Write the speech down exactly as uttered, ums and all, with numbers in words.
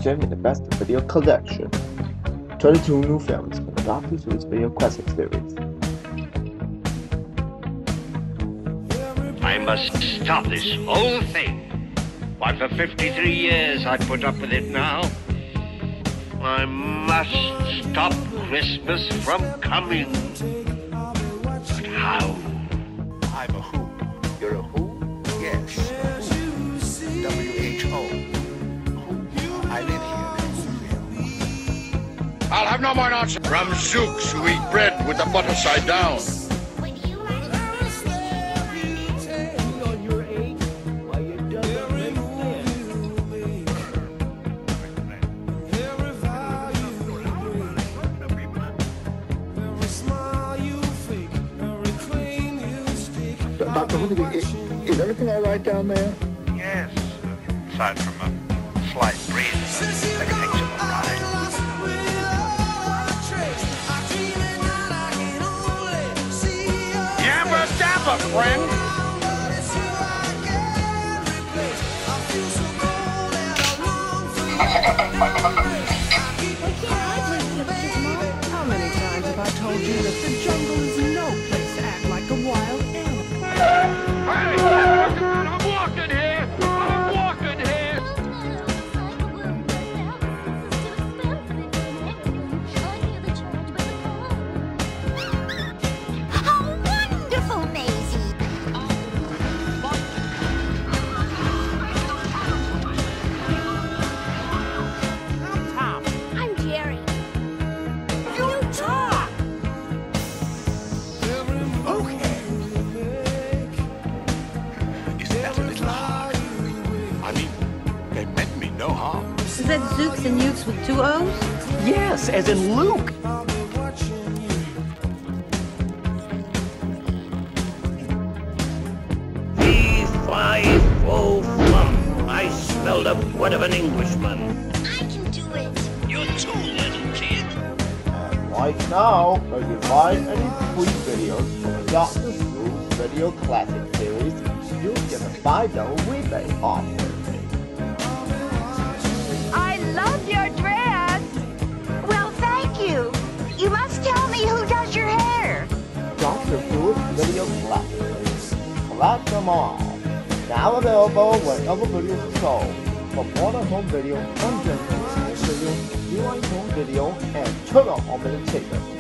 inclusion in the Best Video Collection. twenty-two new films adapted to its Video Classic series. I must stop this whole thing. Why, for fifty-three years I put up with it now. I must stop Christmas from coming. But how? I'm a who. You're a who? Yes, a who. W H O. Who? I live here. I'll have no more nonsense from Zooks who eat bread with the butter side down. Doctor Hoodigan, is, is everything all right down there? Yes, aside from a slight breeze, like it takes some time. Yabba dabba, friend! How many times have I told you that the jungle is no place to act like a wild animal? Hey! I'm walking here! I'm walking here! How wonderful, Maisie! I'm Tom. I'm Jerry. You talk! Okay. Is that a little hard? I mean, they meant me no harm. Is that Zooks and Ukes with two O's? Yes, as in Luke. Fee, fi, fo, flum. I smell the blood of an Englishman. I can do it. You're too little, kid. Right now, when you buy any free videos from the Doctor Who's Video Classic series, you'll get a five dollar rebate offer. I love your dress. Well, thank you. You must tell me who does your hair. Doctor Who's Video Classic. Collect them all. Now available wherever videos are sold. For modern home video, ungentle home video, rewind home video, and turn on home video tickets.